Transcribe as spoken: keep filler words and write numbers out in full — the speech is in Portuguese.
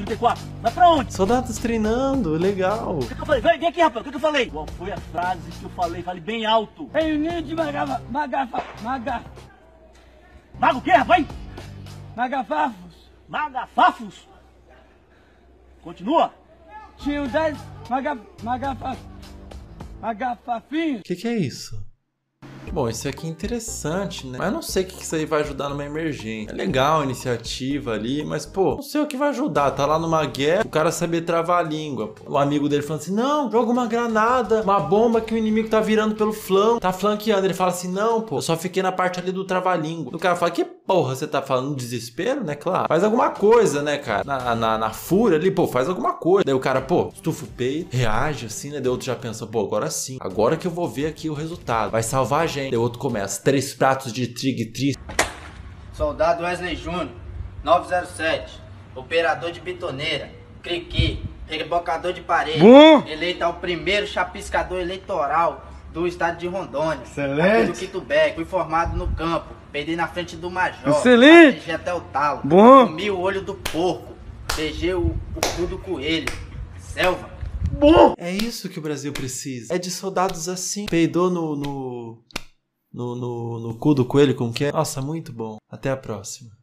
trinta e quatro. Vai pra onde? Soldados treinando, legal. O que, que eu falei? Vem, vem aqui, rapaz. O que, que eu falei? Qual foi a frase que eu falei? Falei bem alto. Reunião de magafa... Magafa... Maga... Mago o quê, rapaz? Magafafos. Magafafos? Continua. Tinham dez maga... Magafa... Magafafinhos. O que, que é isso? Bom, isso aqui é interessante, né? Mas não sei o que isso aí vai ajudar numa emergência. É legal a iniciativa ali, mas, pô, não sei o que vai ajudar. Tá lá numa guerra, o cara saber travar a língua, pô. O amigo dele falando assim, não, joga uma granada, uma bomba que o inimigo tá virando pelo flanco, tá flanqueando. Ele fala assim, não, pô, eu só fiquei na parte ali do trava-língua. O cara fala, que porra você tá falando? No desespero, né? Claro. Faz alguma coisa, né, cara? Na, na, na fúria ali, pô, faz alguma coisa. Daí o cara, pô, estufa o peito, reage assim, né? Daí o outro já pensa, pô, agora sim. Agora que eu vou ver aqui o resultado. Vai salvar a gente. Daí o outro começa, três pratos de trigo e tri. Soldado Wesley Júnior, novecentos e sete, operador de bitoneira, criqui, rebocador de parede, Bom. eleito ao primeiro chapiscador eleitoral do estado de Rondônia. Excelente. Do Quitubé, fui formado no campo, perdi na frente do major. Excelente. Atingi até o talo. Bom. Comi o olho do porco, beijei o, o cu do coelho. Selva. Bom. É isso que o Brasil precisa. É de soldados assim. Peidou no... no... No, no, no cu do coelho com o quê? Nossa, muito bom. Até a próxima.